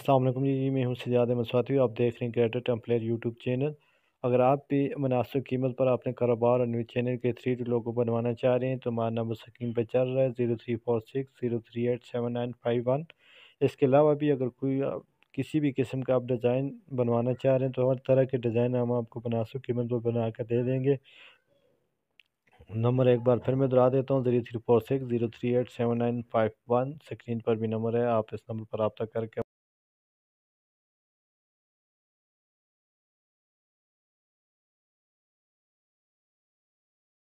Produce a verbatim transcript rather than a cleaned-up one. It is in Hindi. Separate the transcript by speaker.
Speaker 1: अस्सलाम वालेकुम जी, मैं हूं सजाद अहमद स्वाति। आप देख रहे हैं क्रिएटर टेम्पलेट यूट्यूब चैनल। अगर आप भी मुनासिब कीमत पर अपने कारोबार और न्यूज़ चैनल के थ्री डी लोगो बनवाना चाह रहे हैं तो हमारा नंबर स्क्रीन पर चल रहा है zero three four six zero three eight seven nine five one. इसके अलावा भी अगर कोई अ, किसी भी किस्म का आप डिज़ाइन बनवाना चाह रहे हैं तो हर तरह के डिज़ाइन हम आपको मुनासिब कीमत पर बना कर दे देंगे। नंबर एक बार फिर मैं दोहरा देता हूँ, zero three four six zero three eight seven nine five one. Screen पर भी नंबर है, आप इस नंबर पर रब्ता करके